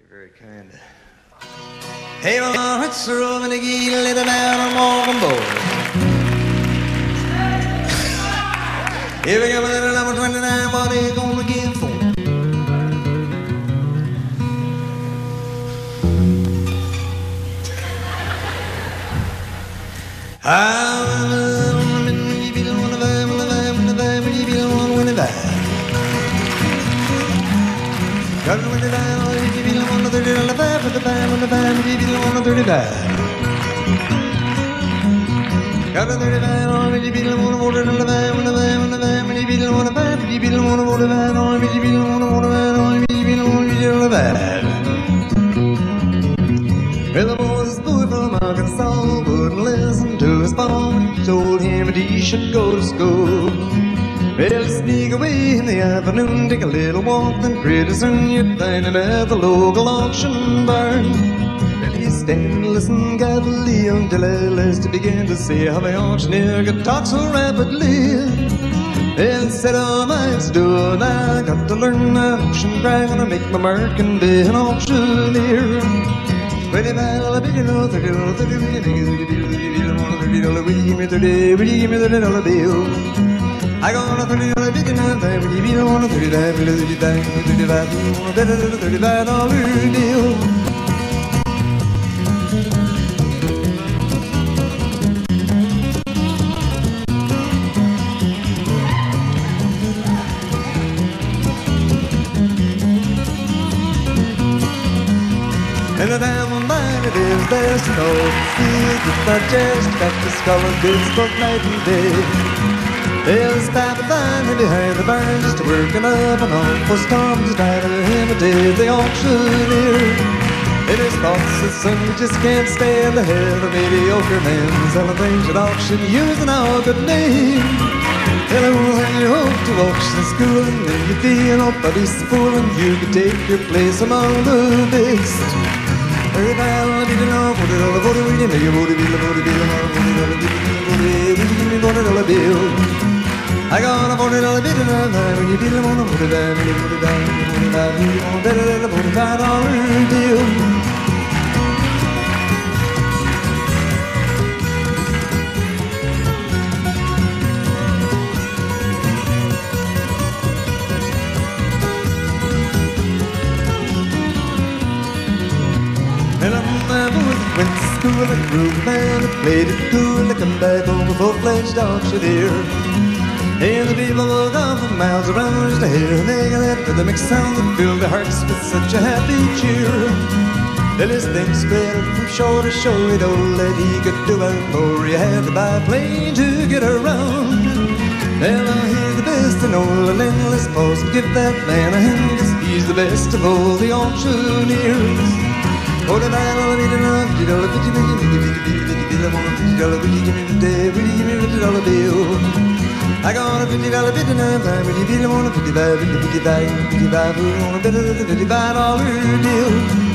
Very kind. Hey, my heart's a rolling again, let it down, I'm walking board. Here we go, little number 29, what are you gonna give for? Well, the boy's boy from Arkansas wouldn't listen to his mom. He told him that he should go to school. Well, sneak away in the afternoon, take a little walk, then pretty soon you'd find him at the local auction barn. Well, he stand and listen carefully until at last he began to see how the auctioneer could talk so rapidly. Well, said, oh, my do now I got to learn that auction cry, gonna make my mark and be an auctioneer. Will you give me $30 bill? I got a $30 bill and will you be the one $35 deal? And the diamond mine it is best to know. Feels the digest, got the skull and bits both night and day. There's a type of fine behind the barn, just working up and on for storms, trying to imitate the auctioneer. In his thoughts, his son just can't stand the head of mediocre men selling things at auction using our good name. Hello, when you hope to auction school and then you feel nobody's fooling, you can take your place among the best. I got a $40 bill and when you feel on a $45 deal. Went to school and grew the band and played it cool and come back home a full-fledged auctioneer. And the people will come from miles around just to hear him make that rhythmic sound that filled their hearts with such a happy cheer. Till his things spread from shore to shore, he'd all that he could do and more. He had to buy a plane to get around. Well, now he's the best in all the endless post. Give that man a hand, 'cause he's the best of all the auctioneers. Oh, the man, will you give me $50 bill? I got a $50 bill and will you be the one $55 deal?